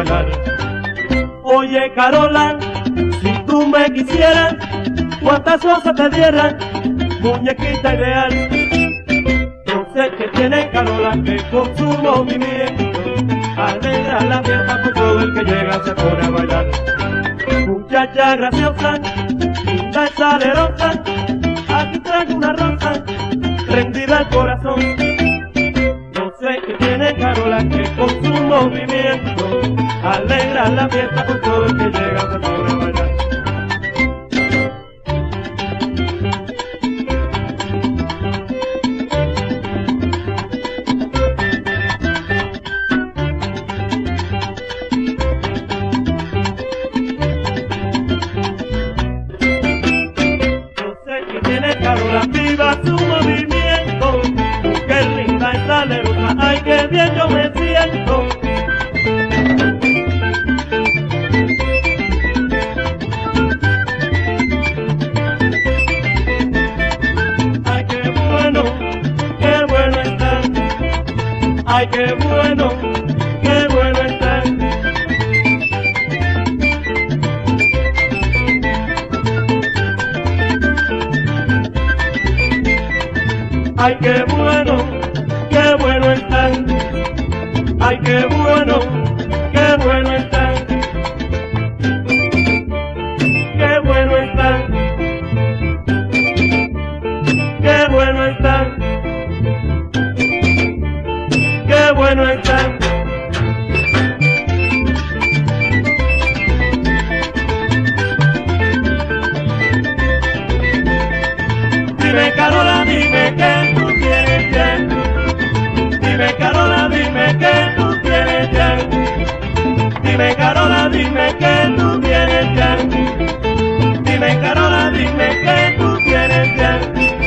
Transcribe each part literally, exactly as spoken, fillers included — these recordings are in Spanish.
bailar. Oye Carola, si tú me quisieras, cuántas cosas te dieran, muñequita ideal. Yo sé que tiene Carola que con su movimiento alegra la fiesta con todo el que llega se pone a bailar. Muchacha graciosa, linda y salerosa, aquí traigo una rosa, rendida al corazón. Yo sé que tiene Carola que con su movimiento alegra la fiesta con todo el que llega se pone a bailar. Carola, viva su movimiento, mujer linda y salerosa, ay que bien yo me siento. Ay qué bueno, qué bueno está, ay qué bueno, qué bueno está. Ay, qué bueno, qué bueno están. Ay, qué bueno, qué bueno están. Qué bueno están. Qué bueno están. Qué bueno están. Dime Carola, dime que tú tienes ya. Dime Carola, dime que tú tienes ya. Dime Carola, dime que tú tienes ya. Dime Carola, dime que tú tienes ya.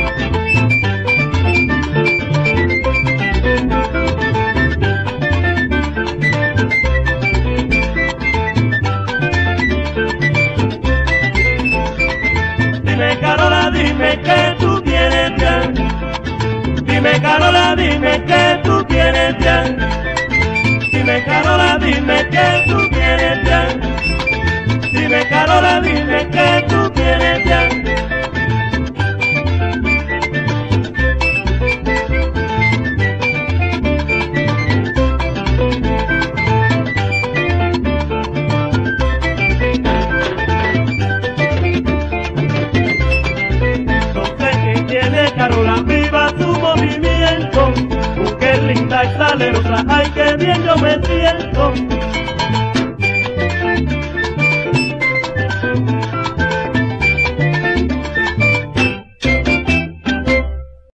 Dime Carola, dime que tú tienes ya. Dime Carola, dime que tú tienes ya. Dime Carola, dime que tú tienes ya. Dime Carola, dime que tú tienes ya. Carola, viva su movimiento, mujer linda y salerosa, ay que bien yo me siento.